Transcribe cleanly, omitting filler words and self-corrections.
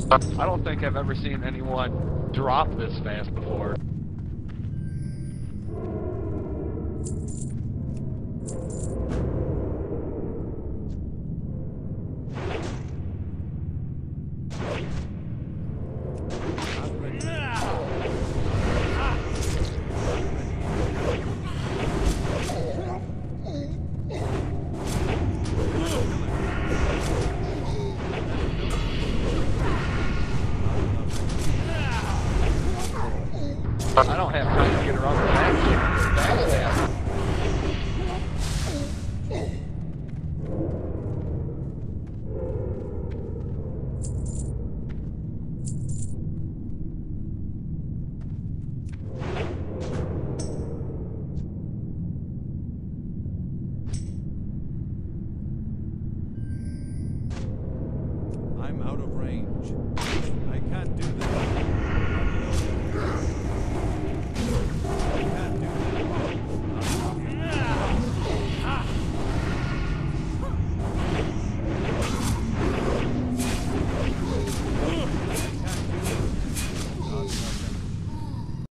I don't think I've ever seen anyone drop this fast before. I don't have time to get around the backstab. I'm out of range. I can't do this.